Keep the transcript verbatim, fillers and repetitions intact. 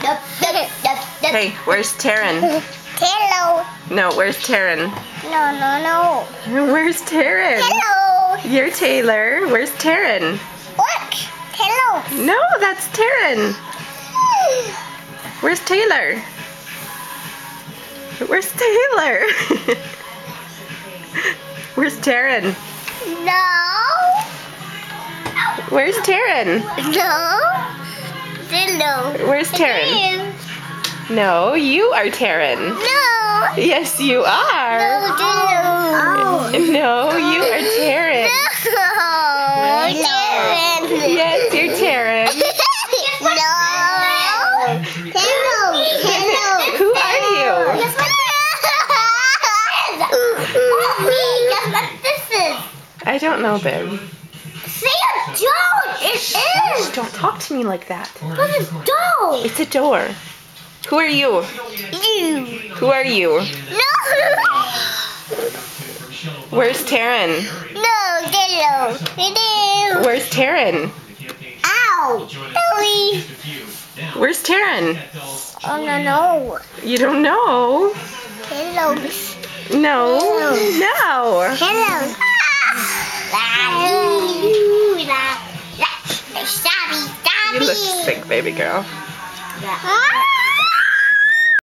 Hey, where's Taryn? Hello. No, where's Taryn? No, no, no. Where's Taryn? Hello. You're Taylor. Where's Taryn? What? Hello. No, that's Taryn. Where's Taylor? Where's Taylor? Where's Taryn? No. Where's Taryn? No. Hello. Where's Taryn? No, you are Taryn. No. Yes, you are. No, oh. No, you are Taryn. No, Taryn. Yes, you're Taryn. No. Hello. Hello. Who are you? Guess what this is? I don't know, babe. Say a door. It is. Don't talk to me like that. But it's a door. It's a door. Who are you? You. Who are you? No. Where's Taryn? No, hello. Hello. Where's Taryn? Ow. Billy. Where's Taryn? Oh, no, no. You don't know? Hello. No. No. Hello. You look sick, baby girl. Ah.